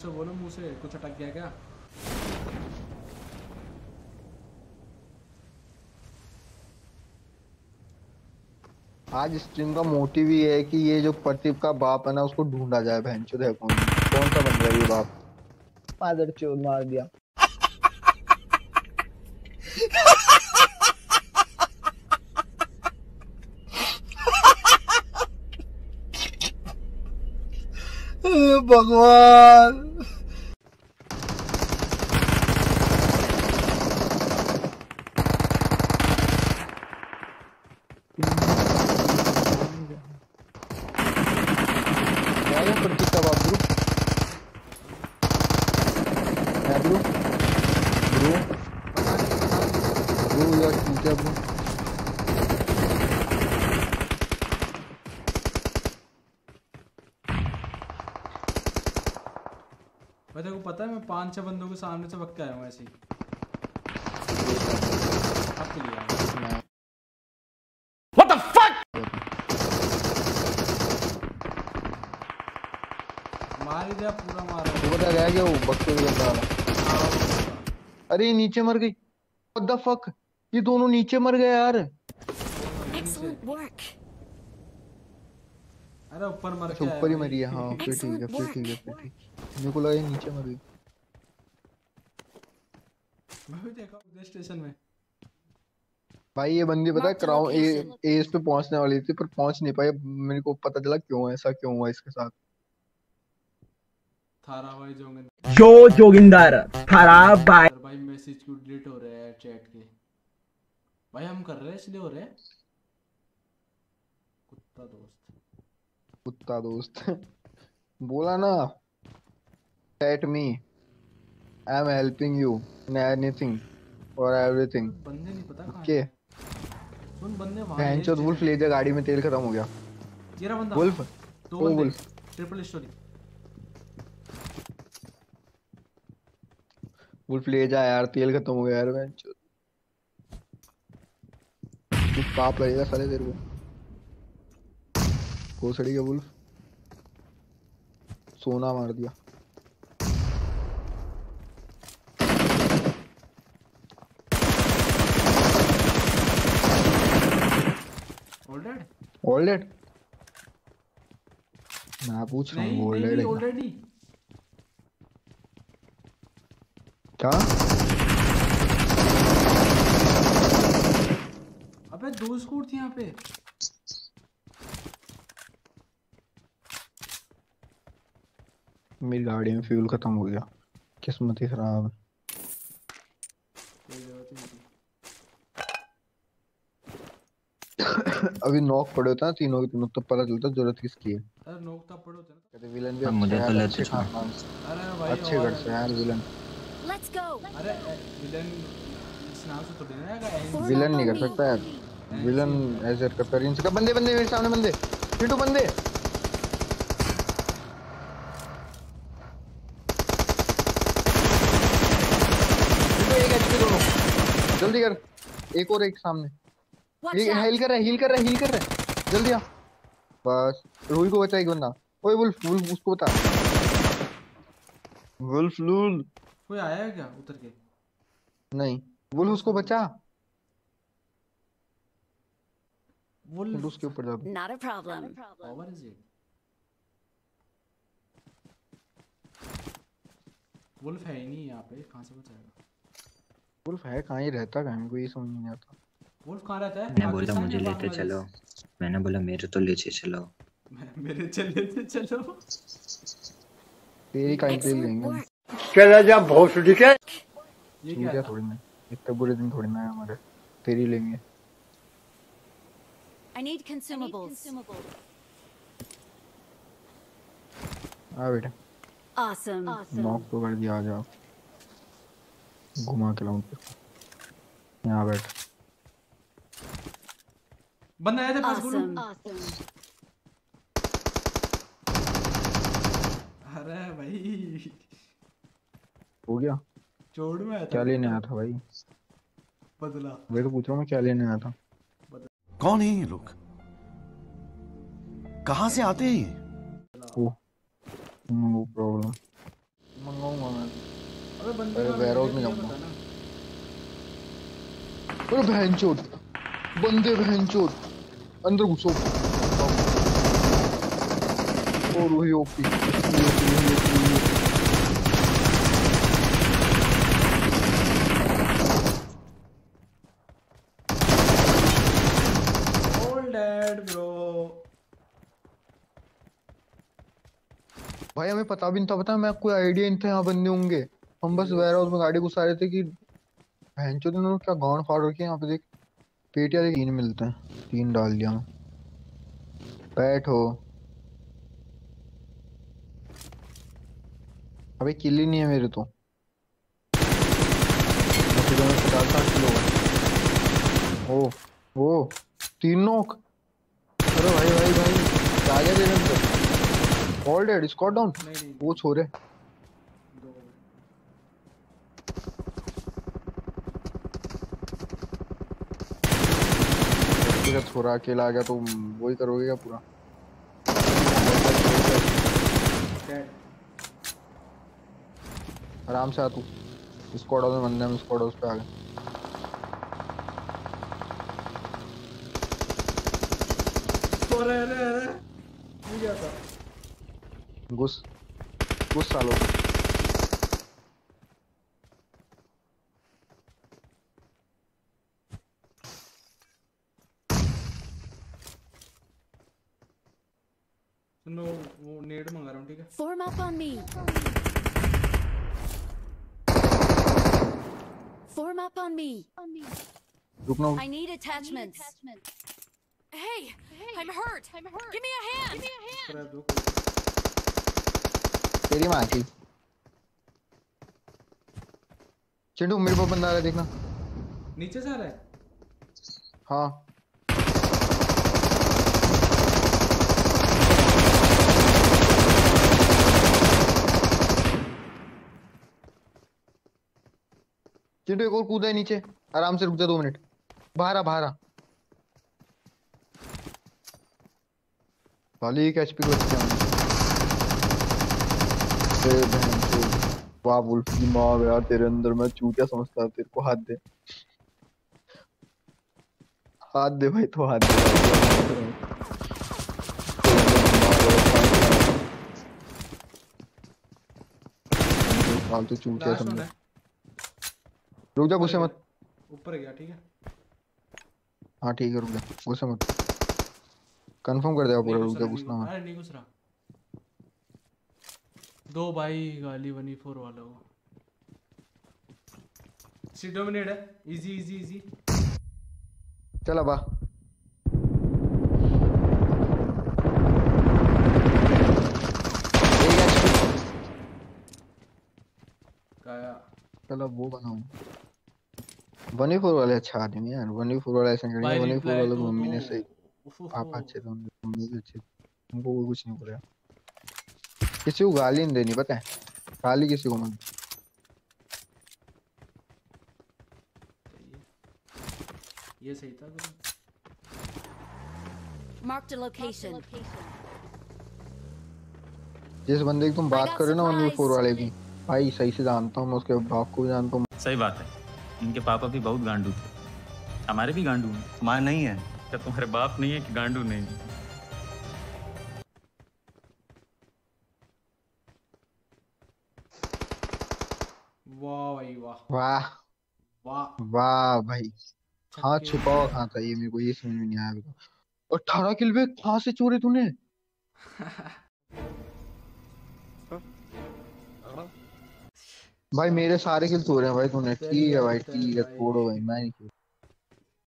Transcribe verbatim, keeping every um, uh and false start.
से बोलो मुंह से, कुछ अटक गया क्या? आज स्ट्रीम का मोटिव ये है कि ये जो प्रदीप का बाप है ना उसको ढूंढा जाए। बहनचोद है कौन कौन सा बन रहा है ये बाप? मादर चोद मार दिया। भगवान प्रदीप का बाप ब्रो है ब्रो ब्रो ब्रो यार ठीक है ब्रो। भाई तेरे को पता है मैं पांच छह बंदों के सामने से भग के आया हूँ ऐसे ही। अब के लिए आया। What the fuck? मार ही दिया पूरा मारा। वो बता रहा है क्या वो बक्से में वाला? अरे नीचे मर गई। What the fuck? ये दोनों नीचे मर गए यार। Excellent work. अरे ऊपर मर अच्छा के आया ऊपर ही भाई। मरी है। हाँ फिर ठीक है फिर ठीक है फिर ठीक है। मेरे को लगा ये नीचे मर गई। मैं भी देखा उधर स्टेशन में। भाई ये बंदी पता है क्राउन एज पे पहुंचने वाली थी पर पहुंच नहीं पाई। मेरे को पता चला क्यों ऐसा क्यों हुआ इसके साथ। थारा भाई जोगिंदर जो जोगिंदर थारा भाई भाई मैसेज क्यों डिलीट हो रहे हैं चैट के? भाई हम कर रहे हैं इसलिए हो रहे हैं। कुत्ता दोस्त कुत्ता दोस्त बोला ना। At me, I am helping you in anything or everything. बंदे नहीं पता कहाँ Okay. है। सुन बंदे वहाँ हैं। बहनचोद वुल्फ ले जा गाड़ी में तेल खत्म हो गया। ये रहा बंदा। वुल्फ दो ओ बंदे वुल्फ ट्रिपल स्टोरी। वुल्फ ले जा यार तेल खत्म हो गया यार बहनचोद। कुछ पाप लगेगा साले तेरे को। घोसड़ी के वुल्फ सोना मार दिया। ऑलरेडी ऑलरेडी मैं पूछ रहा हूँ ऑलरेडी नहीं ऑलरेडी क्या? अबे दो स्कूट थी यहाँ पे। मेरी गाड़ी में फ्यूल खत्म हो गया। किस्मत ही खराब है। अभी नॉक पड़े होता है तीनों के तीनों तब पता चलता जरूरत किसकी है। अरे नॉक तब पड़े होते कहते विलन भी हाँ, अच्छे मुझे हैं तो यार, लेते अच्छे चलो। खानदान से, अरे भाई अच्छे घर से हैं यार विलन। Let's go. अरे विलन इस नाम से थोड़ी ना आएगा। विलन नहीं कर सकता यार। विलन ऐसे करता है इनसे। बंदे बंदे मेरे सामने बंदे पिटू बंदे। एक एचपी दोनों जल्दी कर। एक और एक सामने Watch out. हील कर रहा है हील कर रहा है हील कर रहा है जल्दी आ। बस रूही को बचा एक बंदा। ओए वुल्फ वुल्फ उसको बता। वुल्फ लूल कोई आया है क्या उतर के? नहीं वुल्फ उसको बचा। वुल्फ उसके ऊपर जा। Not a problem. Power is it? Wolf है ही नहीं यहाँ पे, कहाँ से बचाएगा? वुल्फ है कहाँ ही रहता कहाँ को ये समझ नहीं आता। वुल्फ कहाँ रहता है? मैंने बोला पाकिस्तान मुझे या लेते बांग्लादेश? चलो। मैंने बोला मेरे तो लेते चलो। मेरे चले थे चलो। तेरी काइन पे Excellent लेंगे work. चला जा भोसड़ी के। ये क्या क्या था? थोड़ी ना इतने बुरे दिन थोड़ी ना है हमारे। तेरी लेंगे। I need consumables. आ बेटा Awesome. नॉक तो कर दिया। आ जाओ घुमा के लाऊं तेरे। यहाँ बैठ। बंदा आया था पास गुरु। Awesome. अरे भाई हो गया। चोड़ में आया था। क्या लेने आया था भाई? बदला। मैं तो पूछ रहा हूँ मैं क्या लेने आया था। कौन है ये लोग? कहाँ से आते हैं ये? Oh no problem. बंदे अरे कहाँ वेयर हाउस मिले में मुझे जाऊंगा। पता ना। अरे बहनचोद, बंदे बहनचोद, अंदर घुसो। और वही ओपी, All dead bro। भाई हमें पता भी नहीं था, पता मैं कोई आइडिया नहीं था यहाँ बंदे होंगे। हम बस वेयर हाउस में गाड़ी घुसा रहे थे कि बहनचोद इन्होंने क्या गांड फाड़ रखी है यहाँ पे। देख पेटियां देख, तीन मिलते हैं, तीन डाल दिया मैं। बैठो। अबे किल ही नहीं है मेरे तो। मुझे तो पचास साठ किलो है। ओ ओ तीन नॉक। अरे भाई भाई भाई आ गया तेरे अंदर। All dead, squad down. नहीं नहीं वो छोरे दो। पूरा छोरा अकेला आ गया तो वही करोगे क्या पूरा। Dead। आराम से आ तू। स्क्वाड हाउस में बंदे, हम स्क्वाड हाउस पे आ गए। अरे अरे अरे ये क्या था। घुस घुस सालो। सुनो वो नेड मंगा रहा हूँ ठीक है। Form up on me. Form up on me. रुकना। I need attachments. Hey, I'm hurt. I'm hurt. Give me a hand. Give me a hand. Scrap दो। तेरी माँ की। चिंटू मेरे पास बंदा आ रहा है, देखना। नीचे से आ रहा है। हाँ चिंटू एक और कूदा है नीचे। आराम से रुक जा, दो मिनट। बाहर आ बाहर आ। खाली एक एचपी को बचा है। अरे बहन चोद, वाह वुल्फ की माँ यार, तेरे अंदर मैं चूतिया समझता। तेरे को हाथ दे, हाथ दे भाई, तो हाथ दे भाई। फालतू चूतिया लास्ट वन समझ। है। रुक जा, गुस्से मत। ऊपर गया ठीक है। हाँ ठीक है, रुक जा, गुस्से मत। कंफर्म कर देगा पूरा, नहीं रुक घुस जा, रहा, नहीं घुसना घुस- मत। अरे नहीं घुस रहा। दो भाई गाली बनी फोर वाला वो सी डोमिनेट है। Easy easy easy. चल अब आ। एक एचपी। काया चल अब वो बनाऊं। वन वी फोर वाले अच्छा आदमी है यार। वन वी फोर वाले ऐसे नहीं भाई वन वी फोर रिप्लाई वाले तो तो मम्मी ने दो। सही। उफ, उफ, पापा उफ। अच्छे थे उनके, मम्मी भी अच्छी थी। उनको कोई कुछ नहीं बोला। किसी को गाली नहीं देनी, पता है, गाली किसी को मत। ये सही था गुरु। Marked a location. जिस बंदे की तुम बात got कर रहे हो ना वन वी फोर supplies. वाले की, भाई सही से जानता हूँ मैं, उसके बाप को भी जानता हूँ। सही बात है, इनके पापा भी बहुत गांडू थे। हमारे भी गांडू हैं। माँ नहीं है क्या? तुम्हारे बाप नहीं है कि गांडू नहीं है? वाह भाई वाह वाह वाह। वाह भाई। हाँ छक्के। छुपा हुआ कहाँ था ये, मेरे को ये समझ में नहीं आया अभी तक। अठारह किल बे कहाँ से चोरे तूने? भाई मेरे सारे किल चोरे हैं भाई तूने। ठीक है भाई, ठीक है, छोड़ो भाई, मैं नहीं